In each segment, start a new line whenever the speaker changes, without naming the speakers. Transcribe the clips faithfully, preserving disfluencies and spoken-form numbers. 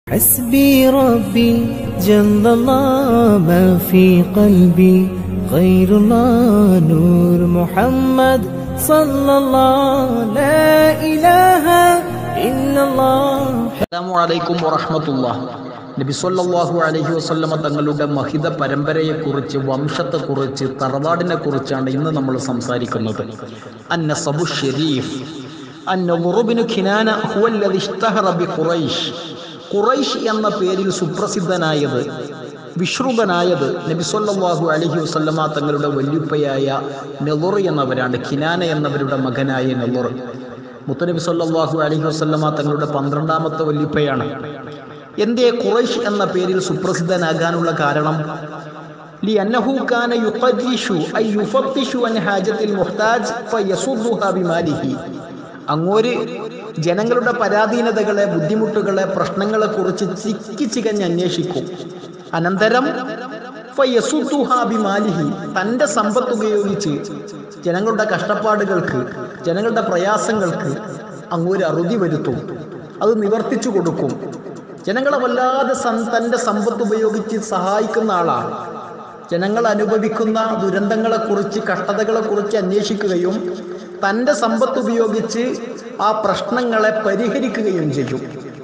حسبي ربي جل الله ما في قلبي غير الله نور محمد صلى الله لا إله إلا الله.
അസ്സലാമു അലൈക്കും വറഹ്മത്തുള്ളാഹി. നബി സല്ലല്ലാഹു അലൈഹി വസല്ലമ തങ്ങളുടെ മഹിത പരമ്പരയെക്കുറിച്ച്, വംശത്തെക്കുറിച്ച്, തറവാടിനെക്കുറിച്ചാണ് ഇന്ന് നമ്മൾ സംസാരിക്കുന്നത്. അന്നസബു ഷരീഫ് അന്നദുർ ഇബ്നു കിനാന ഹുവല്ലദി ഇഷ്തഹറ ബി ഖുറൈശ്. ഖുറൈശ് എന്ന പേരിൽ സുപ്രസിദ്ധനായത്, വിശ്രുതനായത് നബി സല്ലല്ലാഹു അലൈഹി വസല്ലമ തങ്ങളുടെ വല്യുപ്പയായ നളുർ എന്നവരാണ്. കിനാന എന്നവരുടെ മകനായ നളുർ മുത്തനബി സല്ലല്ലാഹു അലൈഹി വസല്ലമ തങ്ങളുടെ പന്ത്രണ്ടാമത്തെ വല്യുപ്പയാണ്. എന്തേ ഖുറൈശ് എന്ന പേരിൽ സുപ്രസിദ്ധനാകാനുള്ള കാരണം? ലി അന്നഹു കാന യുഖദ്ദിഷു ഐ യുഫത്തിഷു അൻ ഹാജത്തിൽ മുഹ്താജ് ഫയസുദ്ദുഹാ ബിമാലിഹി. അങ്ങോര് ജനങ്ങളുടെ പരാധീനതകളെ, ബുദ്ധിമുട്ടുകളെ, പ്രശ്നങ്ങളെ കുറിച്ച് ചിക്കി ചികഞ്ഞ് അന്വേഷിക്കും. അനന്തരം ഫയസുദ്ദുഹാ ബിമാലിഹി, തൻ്റെ സമ്പത്ത് ഉപയോഗിച്ച് ജനങ്ങളുടെ കഷ്ടപ്പാടുകൾക്ക്, ജനങ്ങളുടെ പ്രയാസങ്ങൾക്ക് അങ്ങോര് അറുതി വരുത്തും, അത് നിവർത്തിച്ചു കൊടുക്കും. ജനങ്ങളെ വല്ലാതെ തൻ്റെ സമ്പത്ത് ഉപയോഗിച്ച് സഹായിക്കുന്ന ആളാണ്. ജനങ്ങൾ അനുഭവിക്കുന്ന ദുരന്തങ്ങളെക്കുറിച്ച്, കഷ്ടതകളെക്കുറിച്ച് അന്വേഷിക്കുകയും തൻ്റെ സമ്പത്ത് ഉപയോഗിച്ച് ആ പ്രശ്നങ്ങളെ പരിഹരിക്കുകയും ചെയ്യും.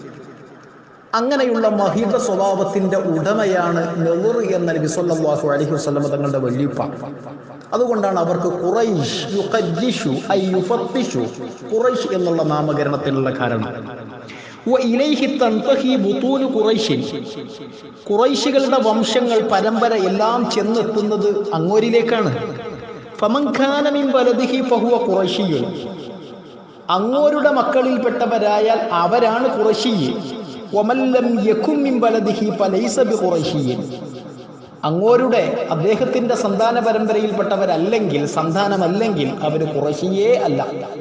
അങ്ങനെയുള്ള മഹീത സ്വഭാവത്തിൻ്റെ ഉടമയാണ് നളുർ എന്ന നബി സല്ലല്ലാഹു അലൈഹി വസല്ലമ തങ്ങളുടെ വല്യുപ്പ. അതുകൊണ്ടാണ് അവർക്ക് ഖുറൈശ് യുഖദ്ദിഷു ഐ യുഫത്തിഷു ഖുറൈശ് എന്നുള്ള നാമകരണത്തിനുള്ള കാരണം. വഇലൈഹി തൻതഹി ബുതൂനു ഖുറൈശിൻ. ഖുറൈശികളുടെ വംശങ്ങൾ, പരമ്പര എല്ലാം ചെന്നെത്തുന്നത് അങ്ങോരിലേക്കാണ്. ഫമൻ കാന മിൻ ബലദിഹി ഫഹുവ ഖുറൈശിയ്യുൻ. അങ്ങോരുടെ മക്കളിൽപ്പെട്ടവരായാൽ അവരാണ് ഖുറൈശി. വമൻ ലം യകും മിൻ ബലദിഹി ഫലൈസ ബിഖുറൈശിയ്യിൻ. അങ്ങോരുടെ അദ്ദേഹത്തിന്റെ സന്താന പരമ്പരയിൽപ്പെട്ടവരല്ലെങ്കിൽ, സന്താനമല്ലെങ്കിൽ അവർ ഖുറൈശിയേ അല്ല.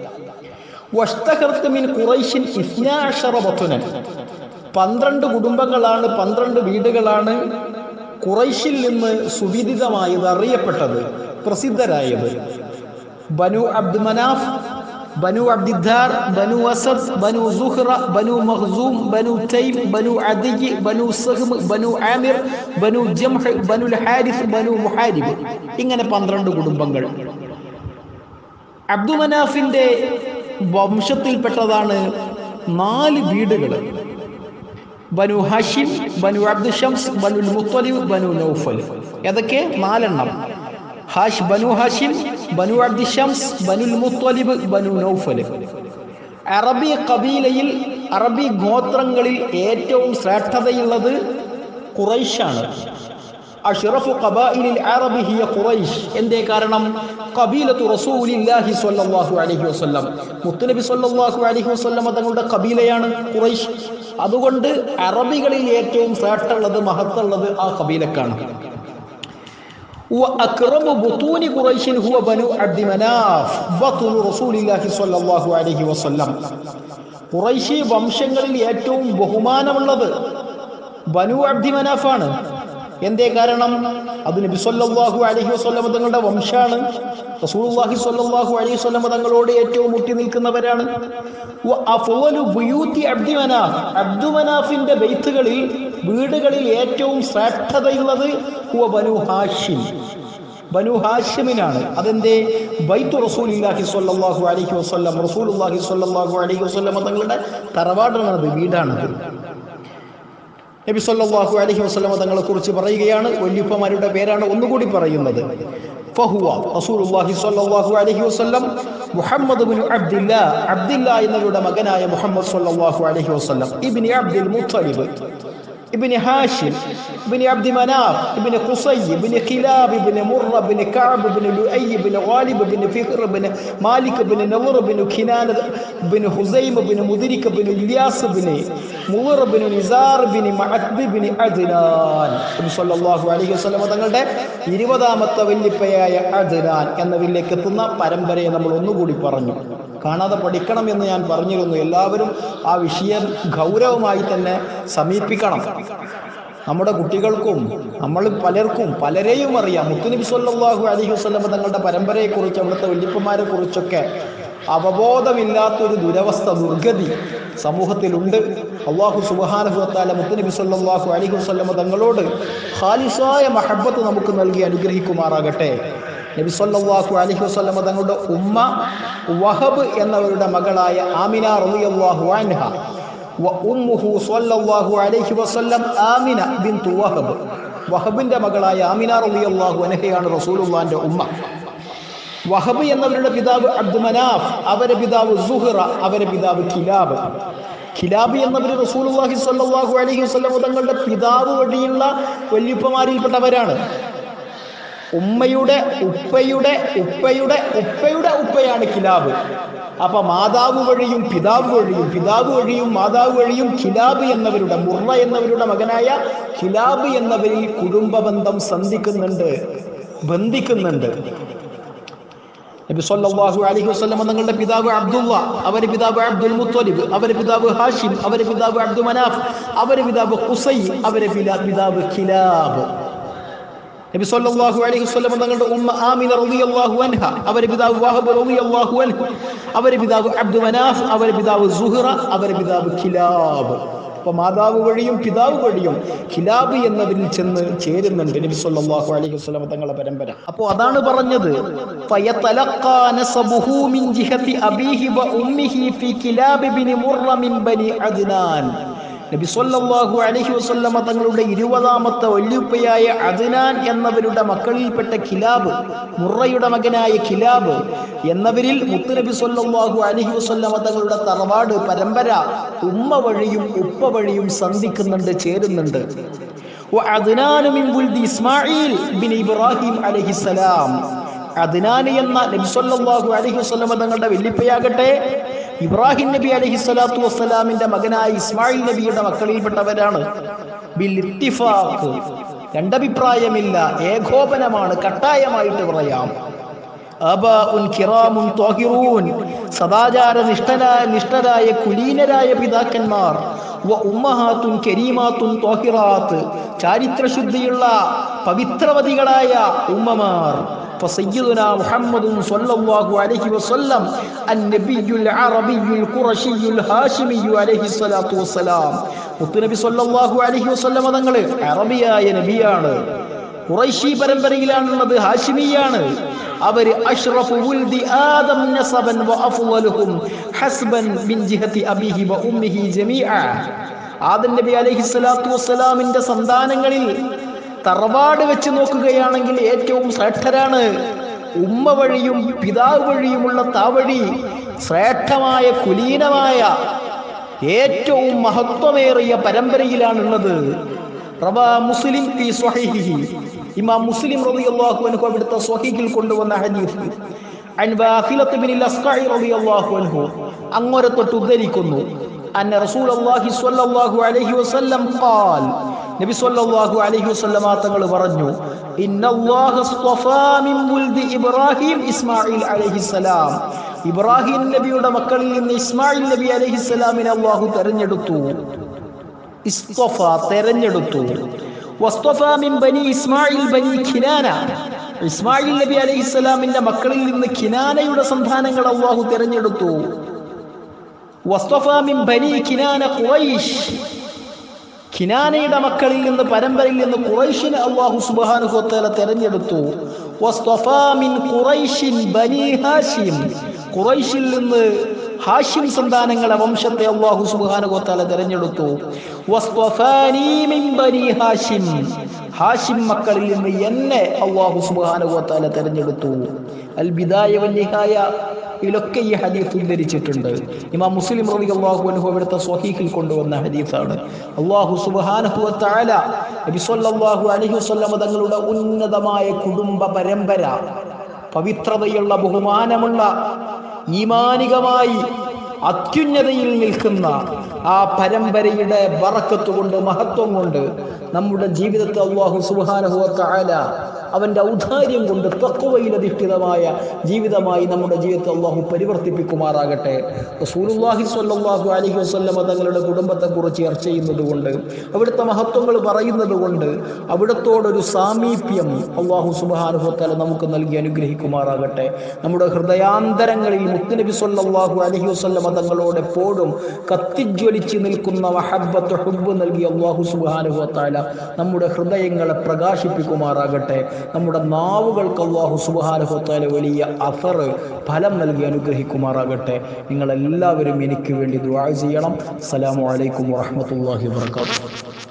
വഷ്തഹർത മിൻ ഖുറൈശിൻ ഇസ്നാ അശറ ബത്നൻ. പന്ത്രണ്ട് കുടുംബങ്ങളാണ്, പന്ത്രണ്ട് വീടുകളാണ് ഖുറൈശിൽ നിന്ന് സുവിദിതമായത്, അറിയപ്പെട്ടത്, പ്രസിദ്ധരായത്. Banu Abd Manaf, Banu Abdiddar, Banu Asad, Banu Zuhrah, Banu Makhzum, Banu Taym, Banu Adi, Banu Sahm, Banu Amir, Banu Jumah, Banu Harith, Banu Muharib. ഇങ്ങനെ പന്ത്രണ്ട് കുടുംബങ്ങൾ. അബ്ദു മനാഫിന്റെ വംശത്തിൽപ്പെട്ടതാണ് നാല് വീടുകൾ: ബനു Hashim, Banu Abdu Shams, Banu Muttalib, Banu Nawfal. ഏതൊക്കെ? നാലെണ്ണം. ഹാഷ് Banu Hashim, Banu Abdu Shams, Banu Muttalib, Banu Nawfal. അറബി കബീലയിൽ, അറബി ഗോത്രങ്ങളിൽ ഏറ്റവും ശ്രേഷ്ഠതയുള്ളത് ഖുറൈശാണ്. അഷ്റഫു ഖബായിലിൽ അറബി ഹിയ ഖുറൈശ്. എന്തേ കാരണം? ഖബീലത്തു റസൂലില്ലാഹി സ്വല്ലല്ലാഹു അലൈഹി വസല്ലം, മുത്തുനബി സ്വല്ലല്ലാഹു അലൈഹി വസല്ലം തങ്ങളുടെ ഖബീലയാണ് ഖുറൈശ്. അതുകൊണ്ട് അറബികളിൽ ഏറ്റവും ശ്രേഷ്ഠമുള്ളത്, മഹത്തുള്ളത് ആ ഖബീലക്കാണ്. വഅക്റമു ബുതൂനി ഖുറൈശിൻ ഹുവ ബനു അബ്ദി മനാഫ് ബത്നു റസൂലില്ലാഹി സ്വല്ലല്ലാഹു അലൈഹി വസല്ലം. ഖുറൈശി വംശങ്ങളിൽ ഏറ്റവും ബഹുമാനമുള്ളത് ബനു അബ്ദി മനാഫാണ്. എന്തേ കാരണം? അത് നബി സല്ലല്ലാഹു അലൈഹി വസല്ലം തങ്ങളുടെ വംശാണ്. റസൂലുള്ളാഹി സ്വല്ലല്ലാഹു അലൈഹി വസല്ലം തങ്ങളോട് ഏറ്റവും മുട്ടി നിൽക്കുന്നവരാണ്. വഅഫ്ളലു ബുയൂതി അബ്ദി മനാഫ്. അബ്ദു മനാഫിന്റെ ബൈത്തുകളിൽ, വീടുകളിൽ ഏറ്റവും ശ്രേഷ്ഠതയുള്ളത് ഹുവ ബനു ഹാഷിം, ബനു ഹാഷിമിനാണ്. അതെന്തേ? ബൈത്തു റസൂലുള്ളാഹി സ്വല്ലല്ലാഹു അലൈഹി വസല്ലം, റസൂലുള്ളാഹി സ്വല്ലല്ലാഹു അലൈഹി വസല്ലം തങ്ങളുടെ തറവാടാണത്, വീടാണത്. നബി സല്ലല്ലാഹു അലൈഹി വസല്ലം തങ്ങളെ കുറിച്ച് പറയുകയാണ്. വല്യുപ്പമാരുടെ പേരാണ് ഒന്നുകൂടി പറയുന്നത്. ഫഹുവ റസൂലുള്ളാഹി സ്വല്ലല്ലാഹു അലൈഹി വസല്ലം മുഹമ്മദ് ഇബ്നു അബ്ദില്ലാ, അബ്ദില്ലാ എന്നവരുടെ മകനായ മുഹമ്മദ് സ്വല്ലല്ലാഹു അലൈഹി വസല്ലം ഇബ്നു അബ്ദുൽ മുത്തലിബ്, ഇബ്നു ഹാഷിം, ഇബ്നു അബ്ദി മനാഫ്, ഇബ്നു ഖുസൈ, ഇബ്നു ഖിലാബ്, ഇബ്നു മുർറ, ഇബ്നു കഅബ്, ഇബ്നു ലുഅയ്, ഇബ്നു ഗാലിബ്, ഇബ്നു ഫിഖ്ർ, ഇബ്നു മാലിക്, ഇബ്നു നളർ, ഇബ്നു കിനാന, ഇബ്നു ഹുസൈം, ഇബ്നു മുദ്രിക്, ഇബ്നു ഇല്യാസ്, ഇബ്നു മുർ, ഇബ്നു നിസാർ, ഇബ്നു മഅദ്, ഇബ്നു അദ്നാൻ. നബി സല്ലല്ലാഹു അലൈഹി വസല്ലം തങ്ങളുടെ ഇരുപതാമത്തെ വല്യപ്പയായ അദ്നാൻ എന്നതിലേക്ക് എത്തുന്ന പരമ്പരയെ നമ്മൾ ഒന്നുകൂടി പറഞ്ഞു. കാണാതെ പഠിക്കണം എന്ന് ഞാൻ പറഞ്ഞിരുന്നു. എല്ലാവരും ആ വിഷയം ഗൗരവമായി തന്നെ സമീപിക്കണം. നമ്മുടെ കുട്ടികൾക്കും നമ്മൾ പലർക്കും പലരെയും അറിയാം. മുത്തുനബി സല്ലല്ലാഹു അലൈഹി വസല്ലം തങ്ങളുടെ പരമ്പരയെക്കുറിച്ച്, അവിടുത്തെ വല്യപ്പന്മാരെ കുറിച്ചൊക്കെ അവബോധമില്ലാത്തൊരു ദുരവസ്ഥ, ദുർഗതി സമൂഹത്തിലുണ്ട്. അള്ളാഹു സുബ്ഹാനഹു വ തആല മുത്തുനബി സല്ലല്ലാഹു അലൈഹി വസല്ലം തങ്ങളോട് ഖാലിസായ മഹബ്ബത്ത് നമുക്ക് നൽകി അനുഗ്രഹിക്കുമാറാകട്ടെ. നബി സല്ലല്ലാഹു അലൈഹി വസല്ലം തങ്ങളുടെ ഉമ്മ വഹബ് എന്നവരുടെ മകളായ ആമിന റളിയല്ലാഹു അൻഹ വ ഉമ്മുഹു സല്ലല്ലാഹു അലൈഹി വസല്ലം ആമിന ബിൻതു വഹബ്. വഹബിന്റെ മകളായ ആമിന റളിയല്ലാഹു അൻഹയാണ് റസൂലുള്ളാഹിന്റെ ഉമ്മ. വഹബ് എന്നവരുടെ പിതാവ് അബ്ദു മനാഫ്, അവരുടെ പിതാവ് സുഹ്റ, അവരുടെ പിതാവ് കിലാബ്. കിലാബ് എന്നവർ റസൂലുള്ളാഹി സ്വല്ലല്ലാഹു അലൈഹി വസല്ലം തങ്ങളുടെ പിതാവ് വഴിയുള്ള വല്യുപ്പമാരിൽപ്പെട്ടവരാണ്. ഉമ്മയുടെ ഉപ്പയുടെ ഉപ്പയുടെ ഉപ്പയുടെ ഉപ്പയാണ് കിലാബ്. അപ്പൊ മാതാവ് വഴിയും പിതാവ് വഴിയും പിതാവ് വഴിയും മാതാവ് വഴിയും കിലാബ് എന്നവരുടെ മുർറ എന്നവരുടെ മകനായ കിലാബ് എന്നവരിൽ കുടുംബ ബന്ധം സന്ധിക്കുന്നുണ്ട്, ബന്ധിക്കുന്നുണ്ട്. നബി സല്ലല്ലാഹു അലൈഹി വസല്ലം തങ്ങളുടെ പിതാവ് അബ്ദുള്ള, അവരുടെ പിതാവ് അബ്ദുൽ മുത്തലിബ്, അവരുടെ പിതാവ് ഹാഷിം, അവരുടെ പിതാവ് അബ്ദു മനാഫ്, അവരുടെ പിതാവ് ഖുസൈ, അവരുടെ പിതാവ് കിലാബ്. നബി സല്ലല്ലാഹു അലൈഹി വസല്ലം തങ്ങളുടെ ഉമ്മ ആമിന റളിയല്ലാഹു അൻഹ, അവരുടെ പിതാവ് വഹബ് റളിയല്ലാഹു അൻഹു, അവരുടെ പിതാവ് അബ്ദു മനാഫ്, അവരുടെ പിതാവ് സുഹ്റ, അവരുടെ പിതാവ് കിലാബ്. അപ്പൊ മാതാവ് വഴിയും പിതാവ് വഴിയും കിലാബ് എന്നവരിൽ ചെന്ന് ചേരുന്നുണ്ട് നബി സല്ലല്ലാഹു അലൈഹി വസല്ലം തങ്ങളുടെ പരമ്പര. അപ്പോൾ അതാണ് പറഞ്ഞത് ഫയതലഖാ നസബുഹു മിൻ ജിഹതി അബീഹി വ ഉമ്മിഹി ഫി കിലാബ് ബിൻ മുർറ മിൻ ബനി അദ്നാൻ. നബി സല്ലല്ലാഹു അലൈഹി വസല്ലം തങ്ങളുടെ ഇരുപതാമത്തെ വല്യുപ്പയായ അദ്നാൻ എന്നവരുടെ മക്കളിൽപ്പെട്ട കിലാബ്, മുറയുടെ മകനായ കിലാബ് എന്നവരിൽ മുത്തുനബി സല്ലല്ലാഹു അലൈഹി വസല്ലം തങ്ങളുടെ തറവാട് പരമ്പര ഉമ്മ വഴിയും ഉപ്പ വഴിയും സന്ധിക്കുന്നുണ്ട്, ചേരുന്നുണ്ട്. വഅദ്നാൻ മിൻ വുൽദി ഇസ്മാഈൽ ബിൻ ഇബ്രാഹിം അലൈഹിസ്സലാം. അദ്നാൻ എന്ന നബി സല്ലല്ലാഹു അലൈഹി വസല്ലം തങ്ങളുടെ വല്യുപ്പയാകട്ടെ ഇബ്രാഹിം നബി അലൈഹി സ്വലാത്തു വസ്സലാമിന്റെ മകനായ ഇസ്മായിൽ നബിയുടെ മക്കളിൽപ്പെട്ടവരാണ്. ബിൽ ഇത്തിഫാഖ്, രണ്ടഭിപ്രായമില്ല, ഏകോപനമാണ്, കട്ടായമായിട്ട് പറയാം. ആബാഉൻ കിറാമുൻ ത്വാഹിറൂൻ, സദാചാര നിഷ്ഠരായ നിഷ്ഠരായ കുലീനരായ പിതാക്കന്മാർ. വ ഉമ്മഹാത്തുൻ കരീമാത്തുൻ ത്വാഹിറാത്ത്, ചാരിത്രശുദ്ധിയുള്ള പവിത്രവതികളായ ഉമ്മമാർ. فسيدنا محمد صلى الله عليه وسلم النبي العربي القرشي الهاشمي عليه الصلاة والسلام. മുത്തുനബി സല്ലല്ലാഹു അലൈഹി വസല്ലം തങ്ങൾ അറബിയായ നബിയാണ്, ഖുറൈശി പരമ്പരയിലാണുള്ളത്, ഹാഷിമിയാണ്. അവർ അഷ്റഫു വുൽദി ആദം നസബൻ വ അഫ്ളലുഹും ഹസ്ബൻ മിൻ ജിഹതി അബീഹി വ ഉമ്മിഹി ജമീഅ. ആദം നബി അലൈഹി സ്വലാത്തു വസ്സലാമിന്റെ സന്താനങ്ങളിൽ തറവാട് വെച്ച് നോക്കുകയാണെങ്കിൽ ഏറ്റവും ശ്രേഷ്ഠരാണ്. ഉമ്മ വഴിയും പിതാവ് വഴിയുമുള്ള താവഴി ശ്രേഷ്ഠമായ കുലീനമായ ഏറ്റവും മഹത്വമേറിയ പരമ്പരയിലാണുള്ളത്. റവാ മുസ്ലിം ഫീ സ്വഹീഹിഹി, ഇമാം മുസ്ലിം റളിയല്ലാഹു അൻഹു അവിടുത്തെ സ്വഹീഹിൽ കൊണ്ടുവന്ന ഹദീസ് അൻ വാഖിലത്ത് ബിൻ അസ്ഖഇ റളിയല്ലാഹു അൻഹു അങ്ങോരെ തൊട്ട് ഉദ്ധരിക്കുന്നു. അന്ന റസൂലുള്ളാഹി സ്വല്ലല്ലാഹു അലൈഹി വസല്ലം ഖാൽ, നബി സ്വല്ലല്ലാഹു അലൈഹി വസല്ലം തങ്ങൾ പറഞ്ഞു, ഇന്നല്ലാഹ അസ്തഫാ മിൻ വുൽദി ഇബ്രാഹിം ഇസ്മാഈൽ അലൈഹിസ്സലാം. ഇബ്രാഹിം നബിയുടെ മക്കളിൽ നിന്ന് ഇസ്മായിൽ നബി അലൈഹിസ്സലാമിനെ അല്ലാഹു തെരഞ്ഞെടുത്തു. ഇസ്തഫ, തെരഞ്ഞെടുത്തു. വസ്തഫാ മിൻ ബനി ഇസ്മായിൽ ബനി കിനാന, ഇസ്മായിൽ നബി അലൈഹിസ്സലാമിന്റെ മക്കളിൽ നിന്ന് കിനാനയുടെ സന്താനങ്ങൾ അല്ലാഹു തെരഞ്ഞെടുത്തു. വസ്തഫാ മിൻ ബനി കിനാന ഖുറൈശ്, കിനാനയുടെ മക്കളിൽ നിന്ന് പരമ്പരയിൽ നിന്ന് ഖുറൈശിനെ അല്ലാഹു സുബ്ഹാനഹു വ തആല തെരഞ്ഞെടുത്തു. വസ്തഫാ മിൻ ഖുറൈശിൻ ബനി ഹാഷിം, ഖുറൈശിൽ നിന്ന് ഹാഷിം സന്താനങ്ങളെ വംശത്തെ അല്ലാഹു സുബ്ഹാനഹു വ തആല തെരഞ്ഞെടുത്തു. വസ്തഫാനി മിൻ ബനി ഹാഷിം, ഹാഷിം മക്കളിൽ നിന്ന് എന്നെ അല്ലാഹു സുബ്ഹാനഹു വ തആല തെരഞ്ഞെടുത്തു. അൽ ബിദായ വൻ നിഹായ ഇതിലൊക്കെ ഈ ഹദീസ് ഉദ്ധരിച്ചിട്ടുണ്ട്. ഇമാം മുസ്ലിം റളിയല്ലാഹു അൻഹു അവിടുത്തെ സ്വഹീഹിൽ കൊണ്ടുവന്ന ഹദീസാണ്. അല്ലാഹു സുബ്ഹാനഹു വ തആല നബി സല്ലല്ലാഹു അലൈഹി വസല്ലം തങ്ങളുടെ ഉന്നതമായ കുടുംബ പരമ്പര, പവിത്രതയുള്ള ബഹുമാനമുള്ള ഈമാനികമായി അത്യുന്നതയിൽ നിൽക്കുന്ന ആ പരമ്പരയുടെ ബറക്കത്ത് കൊണ്ട്, മഹത്വം കൊണ്ട് നമ്മുടെ ജീവിതത്തെ അല്ലാഹു സുബ്ഹാനഹു വ തആല അവൻ്റെ ഔദാര്യം കൊണ്ട് തഖ്വയിൽ അധിഷ്ഠിതമായ ജീവിതമായി നമ്മുടെ ജീവിതത്തെ അള്ളാഹു പരിവർത്തിപ്പിക്കുമാറാകട്ടെ. റസൂലുള്ളാഹി സ്വല്ലല്ലാഹു അലൈഹി വസല്ലമ തങ്ങളുടെ കുടുംബത്തെക്കുറിച്ച് ചർച്ച ചെയ്യുന്നത് കൊണ്ട്, അവിടുത്തെ മഹത്വങ്ങൾ പറയുന്നത് കൊണ്ട് അവിടത്തോടൊരു സാമീപ്യം അള്ളാഹു സുബ്ഹാനഹു വ തആല നമുക്ക് നൽകി അനുഗ്രഹിക്കുമാറാകട്ടെ. നമ്മുടെ ഹൃദയാന്തരങ്ങളിൽ മുത്തുനബി സ്വല്ലല്ലാഹു അലൈഹി വസല്ലമ തങ്ങളോട് എപ്പോഴും കത്തിജ്വലിച്ച് നിൽക്കുന്ന മഹബ്ബത്ത് ഹുബ്ബ് നൽകി അള്ളാഹു സുബ്ഹാനഹു വ തആല നമ്മുടെ ഹൃദയങ്ങളെ പ്രകാശിപ്പിക്കുമാറാകട്ടെ. നമ്മുടെ നാവുകൾക്ക് അള്ളാഹു സുബ്ഹാനഹു വ തആല വലിയ അഫർ ഫലം നൽകി അനുഗ്രഹിക്കുമാറാകട്ടെ. നിങ്ങളെല്ലാവരും എനിക്ക് വേണ്ടി ദുആ ചെയ്യണം. അസ്സലാമു അലൈക്കും വറഹ്മത്തുള്ളാഹി വബറകാതുഹു.